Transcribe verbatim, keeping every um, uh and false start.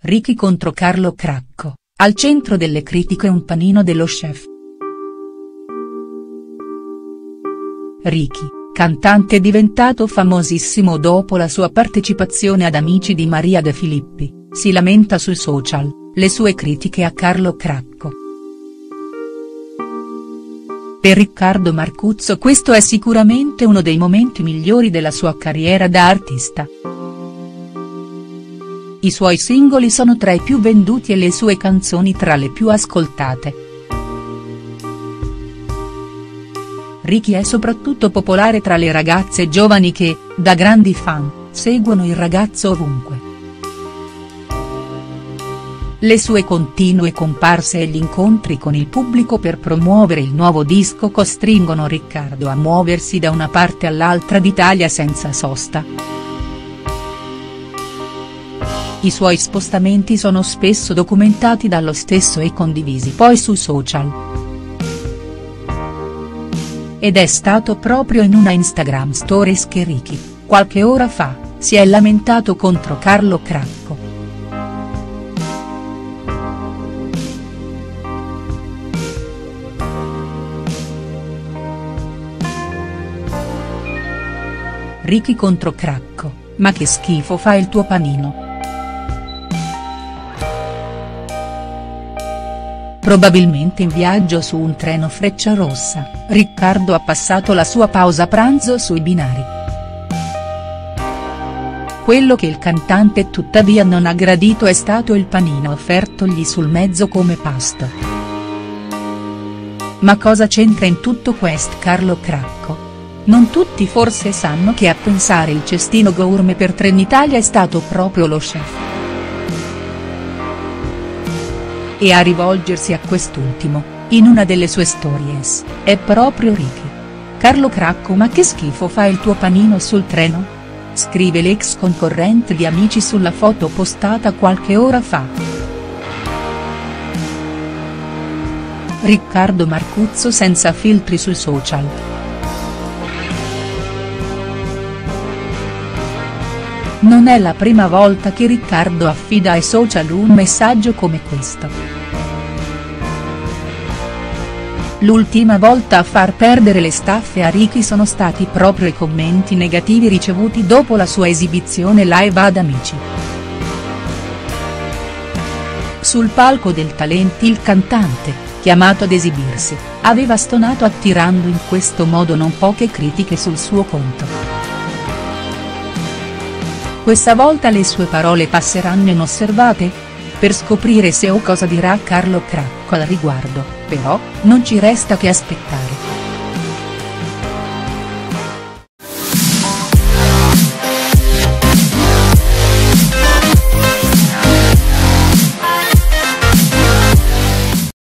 Ricky contro Carlo Cracco, al centro delle critiche un panino dello chef. Ricky, cantante diventato famosissimo dopo la sua partecipazione ad Amici di Maria De Filippi, si lamenta sui social, le sue critiche a Carlo Cracco. Per Riccardo Marcuzzo questo è sicuramente uno dei momenti migliori della sua carriera da artista. I suoi singoli sono tra i più venduti e le sue canzoni tra le più ascoltate. Ricky è soprattutto popolare tra le ragazze giovani che, da grandi fan, seguono il ragazzo ovunque. Le sue continue comparse e gli incontri con il pubblico per promuovere il nuovo disco costringono Riccardo a muoversi da una parte all'altra d'Italia senza sosta. I suoi spostamenti sono spesso documentati dallo stesso e condivisi poi sui social. Ed è stato proprio in una Instagram Stories che Ricky, qualche ora fa, si è lamentato contro Carlo Cracco. Ricky contro Cracco, ma che schifo fa il tuo panino. Probabilmente in viaggio su un treno Frecciarossa, Riccardo ha passato la sua pausa pranzo sui binari. Quello che il cantante tuttavia non ha gradito è stato il panino offertogli sul mezzo come pasto. Ma cosa c'entra in tutto questo Carlo Cracco? Non tutti forse sanno che a pensare il cestino gourmet per Trenitalia è stato proprio lo chef. E a rivolgersi a quest'ultimo, in una delle sue stories, è proprio Ricky. Carlo Cracco, ma che schifo fa il tuo panino sul treno? Scrive l'ex concorrente di Amici sulla foto postata qualche ora fa. Riccardo Marcuzzo senza filtri sui social. Non è la prima volta che Riccardo affida ai social un messaggio come questo. L'ultima volta a far perdere le staffe a Ricky sono stati proprio i commenti negativi ricevuti dopo la sua esibizione live ad Amici. Sul palco del Talent il cantante, chiamato ad esibirsi, aveva stonato attirando in questo modo non poche critiche sul suo conto. Questa volta le sue parole passeranno inosservate? Per scoprire se o cosa dirà Carlo Cracco al riguardo, però, non ci resta che aspettare.